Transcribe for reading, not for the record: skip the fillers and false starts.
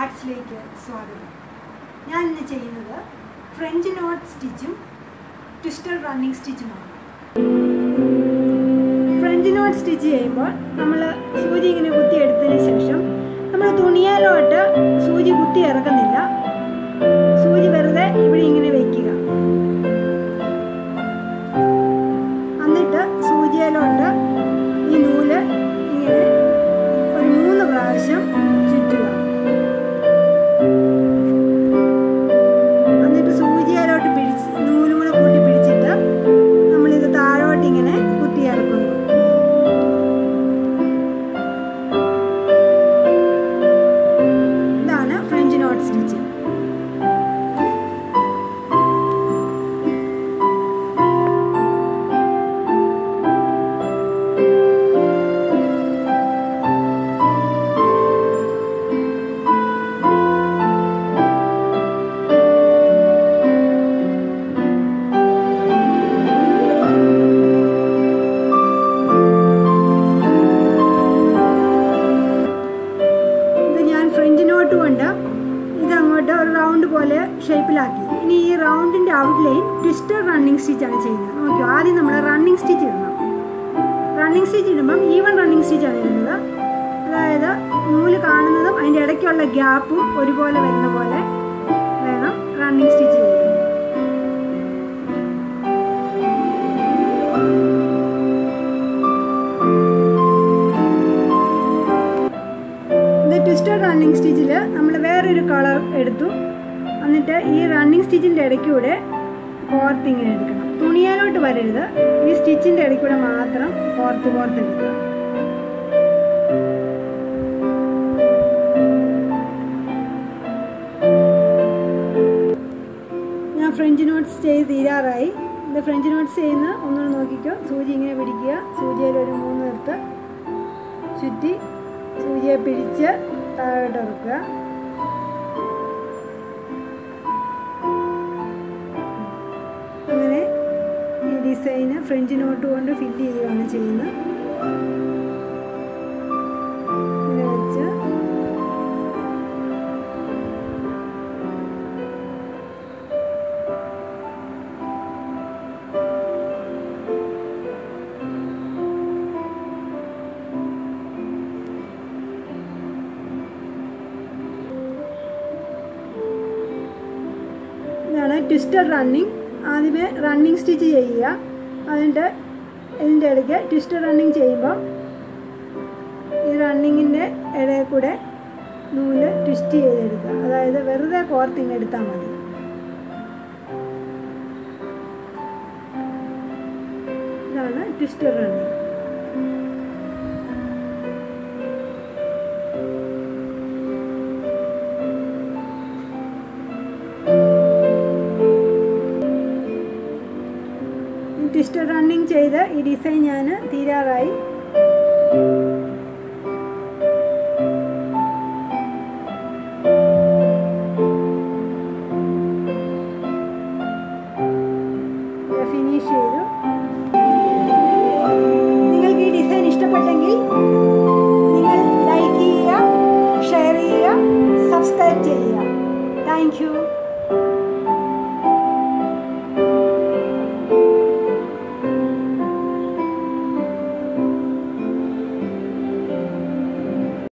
ആർട്സിലേക്ക് സ്വാഗതം. ഞാൻ ഇന്ന് ചെയ്യുന്നത് ഫ്രഞ്ച് നോട്ട് സ്റ്റിച്ചും ട്വിസ്റ്റർ റണ്ണിങ് സ്റ്റിച്ചുമാണ്. ഫ്രഞ്ച് നോട്ട് സ്റ്റിച്ച് ചെയ്യുമ്പോൾ നമ്മൾ സൂചി ഇങ്ങനെ കുത്തിയെടുത്തതിന് ശേഷം നമ്മൾ തുണിയാലോട്ട് സൂചി കുത്തി ഇറക്കുന്നില്ല. സൂചി വെറുതെ ഇവിടെ ഇങ്ങനെ വയ്ക്കുക. എന്നിട്ട് സൂചിയിലോട്ട് ഈ നൂല് ഇങ്ങനെ ഒരു 3 പ്രാവശ്യം ചുറ്റുക. എന്നിട്ട് സൂചിയിലോട്ട് പിടിച്ച് നൂലും കൂടെ കൂട്ടി പിടിച്ചിട്ട് നമ്മളിത് താഴോട്ട് ഇങ്ങനെ കുത്തി ഇറക്കുന്നു. ഇതാണ് ഫ്രഞ്ച് നോട്ട് സ്റ്റിച്ച്. ഇതങ്ങോട്ട് ഒരു റൗണ്ട് പോലെ ഷേപ്പിലാക്കി. ഇനി ഈ റൗണ്ടിൻ്റെ ഔട്ട്ലൈൻ ട്വിസ്റ്റർ റണ്ണിങ് സ്റ്റിച്ചാണ് ചെയ്യുന്നത്. നോക്കിയോ, ആദ്യം നമ്മൾ റണ്ണിങ് സ്റ്റിച്ച് ഇടണം. റണ്ണിങ് സ്റ്റിച്ച് ഇടുമ്പം ഈവൻ റണ്ണിങ് സ്റ്റിച്ചാണ് ഇടുന്നത്. അതായത് നൂല് കാണുന്നതും അതിൻ്റെ ഇടയ്ക്കുള്ള ഗ്യാപ്പും ഒരുപോലെ വരുന്ന പോലെ വേണം റണ്ണിങ് സ്റ്റിച്ച് ചെയ്യുന്നത്. ട്വിസ്റ്റർ റണ്ണിങ് സ്റ്റിച്ചിൽ നമ്മൾ വേറൊരു കളർ എടുത്തു. എന്നിട്ട് ഈ റണ്ണിങ് സ്റ്റിച്ചിൻ്റെ ഇടയ്ക്കൂടെ കോർത്ത് ഇങ്ങനെ എടുക്കണം. തുണിയാലോട്ട് വരരുത്, ഈ സ്റ്റിച്ചിൻ്റെ ഇടയ്ക്കൂടെ മാത്രം കോർത്ത് എടുക്കുക. ഞാൻ ഫ്രഞ്ച് നോട്ട്സ് ചെയ്ത് തീരാറായി. ഇത് ഫ്രഞ്ച് നോട്ട്സ് ചെയ്യുന്ന ഒന്നുകൂടെ നോക്കിക്കോ. സൂചി ഇങ്ങനെ പിടിക്കുക. സൂചിയിൽ ഒരു 3 നിർത്ത് ചുറ്റി സൂചിയെ പിടിച്ച് താഴോട്ട് ഇറക്കുക. അങ്ങനെ ഈ ഡിസൈന് ഫ്രഞ്ച് നോട്ട് കൊണ്ട് ഫില്ല് ചെയ്യുകയാണ് ചെയ്യുന്നത്. ഇങ്ങനെ വെച്ച് ഇതാണ് ട്വിസ്റ്റർ റണ്ണിങ്. ആദ്യമേ റണ്ണിങ് സ്റ്റിച്ച് ചെയ്യുക. അതിൻ്റെ ഇതിൻ്റെ ഇടയ്ക്ക് ട്വിസ്റ്റർ റണ്ണിങ് ചെയ്യുമ്പോൾ ഈ റണ്ണിങ്ങിൻ്റെ ഇടയിൽ കൂടെ നൂല് ട്വിസ്റ്റ് ചെയ്തെടുക്കുക. അതായത് വെറുതെ കോർത്തിങ് എടുത്താൽ മതി. ഇതാണ് ട്വിസ്റ്റർ റണ്ണിങ്. ട്വിസ്റ്റർ റണ്ണിങ് ചെയ്ത് ഈ ഡിസൈൻ ഞാൻ തീരാറായി.